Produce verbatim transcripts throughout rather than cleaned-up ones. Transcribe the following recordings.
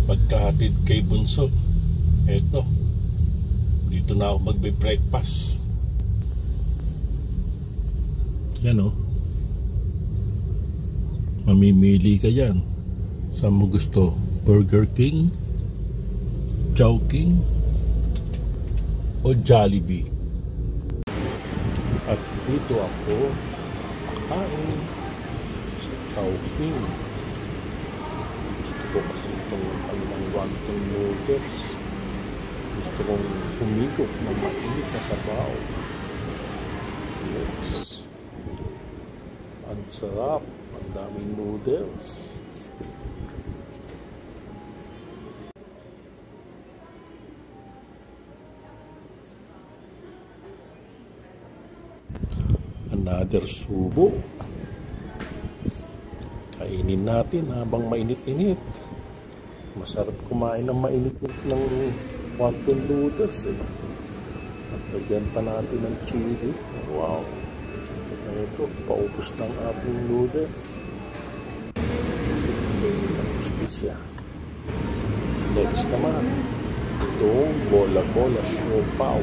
pagkahatid kay Bunso. Eto, dito na ako magbe-breakfast. Yan o. Mamimili ka yan. Saan mo gusto? Burger King, Chowking, o Jollibee? At dito ako kain sa Chowking. Gusto ko kasi itong kanilang wonton noodles. Gusto kong humigop ng mainit na sabaw. Yes. Ang sarap. Ang daming noodles. Another subo. Kainin natin habang mainit-init. Masarap kumain ng mainit-init ng wonton noodles eh. At lagyan pa natin ng chili. Wow. Ito, paubos ng ating noodles. Tapos siya. Next naman, itong bola-bola siopaw.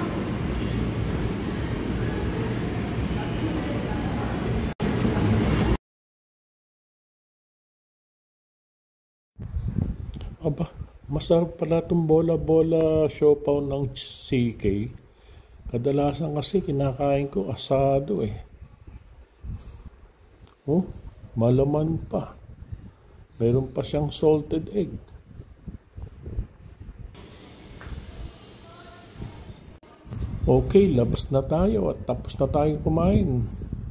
Aba, masarap pala itong bola-bola siopaw ng C K. Kadalasan kasi kinakain ko asado eh. Oh, malaman pa. Meron pa siyang salted egg. Okay, labas na tayo at tapos na tayo kumain.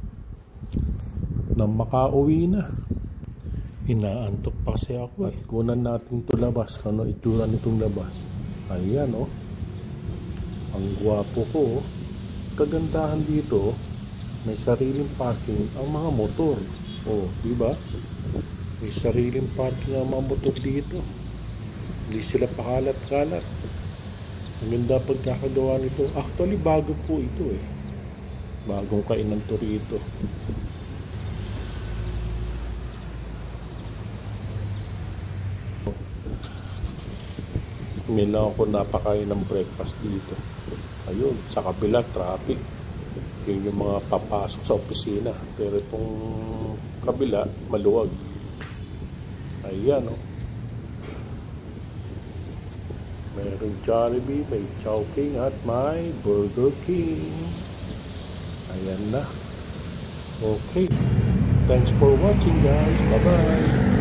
Nang makauwi na. Inaantok pa kasi ako eh. Kunan natin ito labas. Ano itsura nitong labas? Ayan oh. Ang gwapo ko. Kagandahan dito, may sariling parking ang mga motor. Oh, di ba? May sariling parking ang mga motor dito. Hindi sila pakalat-kalat. Ang ganda pagkakagawa nito. Actually, bago po ito eh. Bagong kainan to rito. Hindi lang ako napakain ng breakfast dito. Ayun, sa kabila, traffic. Yun yung mga papasok sa opisina. Pero itong kabila, maluwag. Ayan, oh. Mayroong Jollibee, may Chowking at may Burger King. Ayan na. Okay. Thanks for watching, guys. Bye-bye.